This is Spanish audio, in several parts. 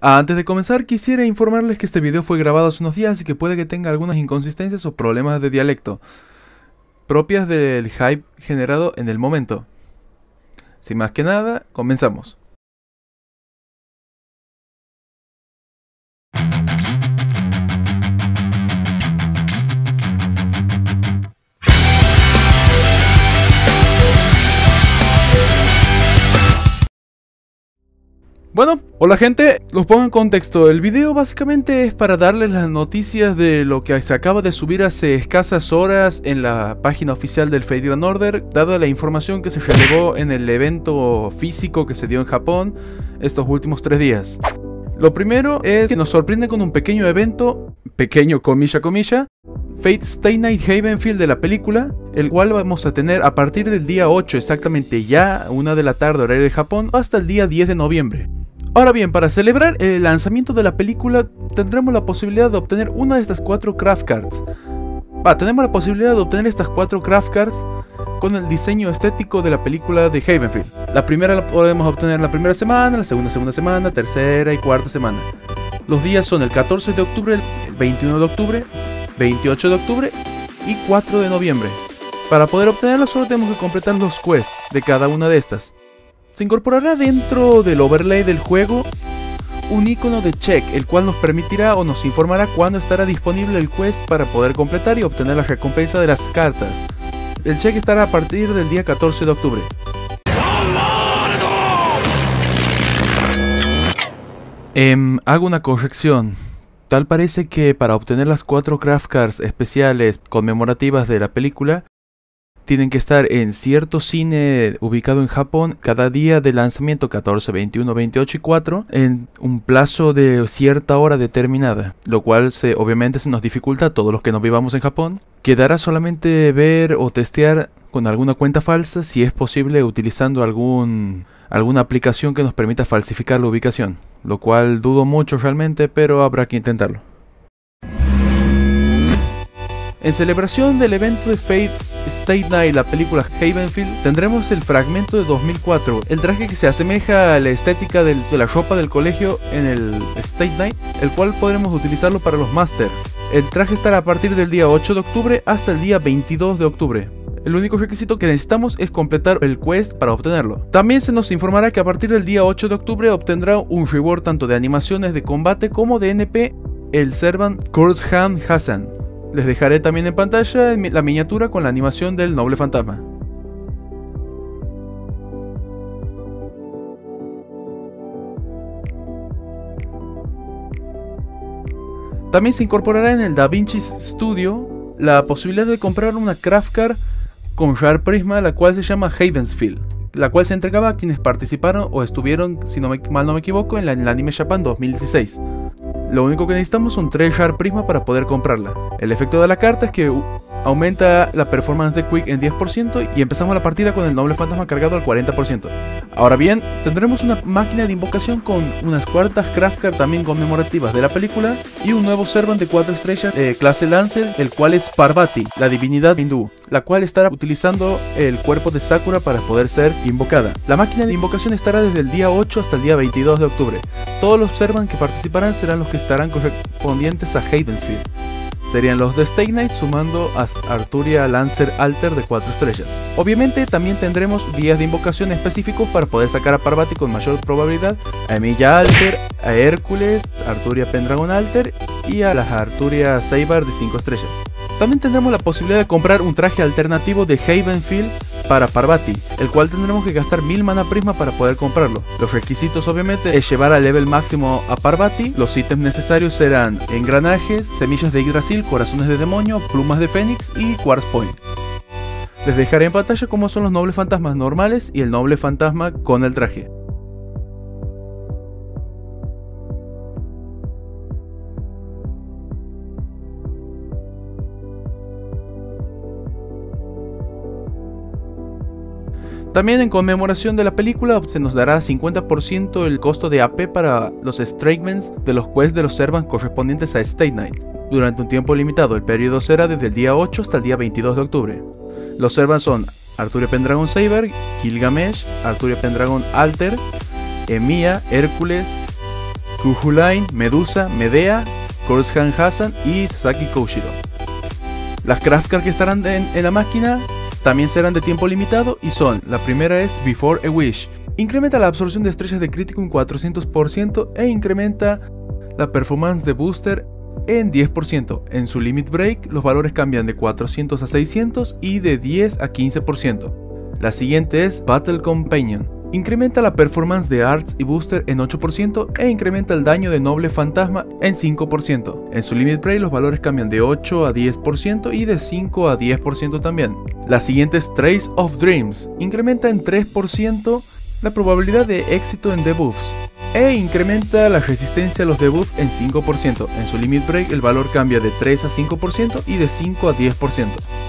Antes de comenzar, quisiera informarles que este video fue grabado hace unos días y que puede que tenga algunas inconsistencias o problemas de dialecto, propias del hype generado en el momento. Sin más que nada, comenzamos. Bueno, hola gente, los pongo en contexto. El video básicamente es para darles las noticias de lo que se acaba de subir hace escasas horas en la página oficial del Fate Grand Order, dada la información que se relevó en el evento físico que se dio en Japón estos últimos 3 días. Lo primero es que nos sorprende con un pequeño evento, pequeño comilla, Fate Stay Night Havenfield de la película, el cual vamos a tener a partir del día 8, exactamente ya, 1 de la tarde horario de Japón, hasta el día 10 de noviembre. Ahora bien, para celebrar el lanzamiento de la película, tendremos la posibilidad de obtener una de estas 4 craft cards. Tenemos la posibilidad de obtener estas 4 craft cards con el diseño estético de la película de Havenfield. La primera la podemos obtener en la primera semana, la segunda semana, tercera y cuarta semana. Los días son el 14 de octubre, el 21 de octubre, 28 de octubre y 4 de noviembre. Para poder obtenerlo solo tenemos que completar los quests de cada una de estas. Se incorporará dentro del overlay del juego un icono de check, el cual nos permitirá o nos informará cuándo estará disponible el quest para poder completar y obtener la recompensa de las cartas. El check estará a partir del día 14 de octubre. Hago una corrección. Tal parece que para obtener las 4 craft cards especiales conmemorativas de la película, tienen que estar en cierto cine ubicado en Japón cada día de lanzamiento 14, 21, 28 y 4 en un plazo de cierta hora determinada, lo cual obviamente se nos dificulta a todos los que no vivamos en Japón. Quedará solamente ver o testear con alguna cuenta falsa, si es posible utilizando alguna aplicación que nos permita falsificar la ubicación, lo cual dudo mucho realmente, pero habrá que intentarlo. En celebración del evento de Fate Stay Night, la película Havenfield, tendremos el fragmento de 2004, el traje que se asemeja a la estética de la ropa del colegio en el Stay Night, el cual podremos utilizarlo para los Master. El traje estará a partir del día 8 de octubre hasta el día 22 de octubre. El único requisito que necesitamos es completar el quest para obtenerlo. También se nos informará que a partir del día 8 de octubre obtendrá un reward tanto de animaciones de combate como de NP, el Servant Kurzhan Hassan. Les dejaré también en pantalla la miniatura con la animación del noble fantasma. También se incorporará en el DaVinci Studio la posibilidad de comprar una craft card con Rare Prisma, la cual se llama Havenfield, la cual se entregaba a quienes participaron o estuvieron, si mal no me equivoco, en el Anime Japan 2016. Lo único que necesitamos son 3 Rare Prisma para poder comprarla. El efecto de la carta es que aumenta la performance de Quick en 10% y empezamos la partida con el noble fantasma cargado al 40%. Ahora bien, tendremos una máquina de invocación con unas cuartas craft card también conmemorativas de la película y un nuevo servant de 4 estrellas clase Lancer, el cual es Parvati, la divinidad hindú, la cual estará utilizando el cuerpo de Sakura para poder ser invocada. La máquina de invocación estará desde el día 8 hasta el día 22 de octubre. Todos los servants que participarán serán los que estarán correspondientes a Havenfield. Serían los de Stay Night sumando a Arturia Lancer Alter de 4 estrellas. Obviamente también tendremos días de invocación específicos para poder sacar a Parvati con mayor probabilidad, a Emilia Alter, a Hércules, Arturia Pendragon Alter y a las Arturia Saber de 5 estrellas. También tendremos la posibilidad de comprar un traje alternativo de Havenfield para Parvati, el cual tendremos que gastar 1000 mana prisma para poder comprarlo. Los requisitos obviamente es llevar al level máximo a Parvati. Los ítems necesarios serán engranajes, semillas de Yggdrasil, corazones de demonio, plumas de fénix y quartz point. Les dejaré en pantalla cómo son los nobles fantasmas normales y el noble fantasma con el traje. También en conmemoración de la película se nos dará 50% el costo de AP para los Strikements de los quests de los servants correspondientes a Stay Night. Durante un tiempo limitado, el periodo será desde el día 8 hasta el día 22 de octubre. Los servants son Arturia Pendragon Saber, Gilgamesh, Arturia Pendragon Alter, Emilia, Hércules, Kuhulain, Medusa, Medea, Korshan Hassan y Sasaki Koshiro. Las craft cards que estarán en la máquina también serán de tiempo limitado y son: la primera es Before a Wish, incrementa la absorción de estrellas de crítico en 400% e incrementa la performance de booster en 10%. En su limit break los valores cambian de 400 a 600 y de 10 a 15%. La siguiente es Battle Companion, incrementa la performance de arts y booster en 8% e incrementa el daño de noble fantasma en 5%. En su limit break los valores cambian de 8 a 10% y de 5 a 10% también. La siguiente es Trace of Dreams, incrementa en 3% la probabilidad de éxito en debuffs e incrementa la resistencia a los debuffs en 5%. En su limit break el valor cambia de 3 a 5% y de 5 a 10%.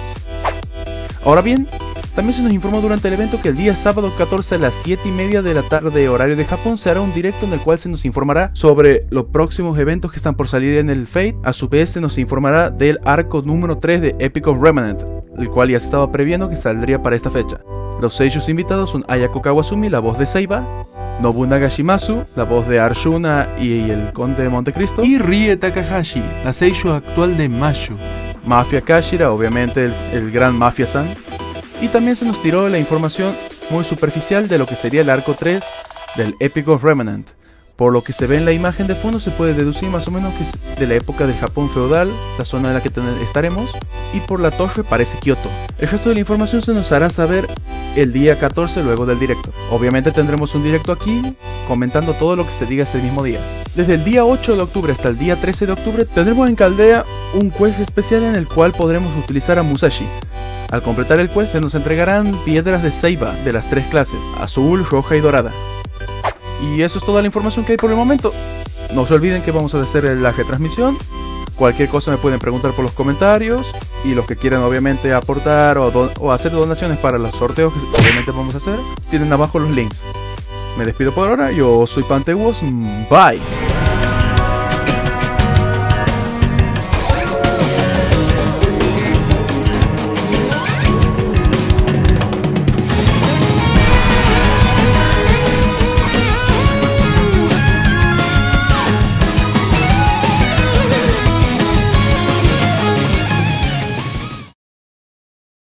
Ahora bien, también se nos informó durante el evento que el día sábado 14 a las 7:30 de la tarde horario de Japón se hará un directo en el cual se nos informará sobre los próximos eventos que están por salir en el Fate. A su vez se nos informará del arco número 3 de Epic of Remnant, el cual ya se estaba previendo que saldría para esta fecha. Los seiyus invitados son Ayako Kawasumi, la voz de Seiba, Nobunaga Shimazu, la voz de Arjuna y el Conde de Montecristo, y Rie Takahashi, la seiyuu actual de Mashu. Mafia Kashira, obviamente el gran Mafia-san. Y también se nos tiró la información muy superficial de lo que sería el arco 3 del Epic of Remnant. Por lo que se ve en la imagen de fondo se puede deducir más o menos que es de la época del Japón feudal, la zona en la que estaremos, y por la torre parece Kioto. El resto de la información se nos hará saber el día 14 luego del directo. Obviamente tendremos un directo aquí comentando todo lo que se diga ese mismo día. Desde el día 8 de octubre hasta el día 13 de octubre tendremos en Caldea un quest especial en el cual podremos utilizar a Musashi. Al completar el quest se nos entregarán piedras de Seiba de las 3 clases, azul, roja y dorada. Y eso es toda la información que hay por el momento. No se olviden que vamos a hacer la retransmisión. Cualquier cosa me pueden preguntar por los comentarios. Y los que quieran obviamente aportar o hacer donaciones para los sorteos que obviamente vamos a hacer, tienen abajo los links. Me despido por ahora, yo soy Pantewos, bye.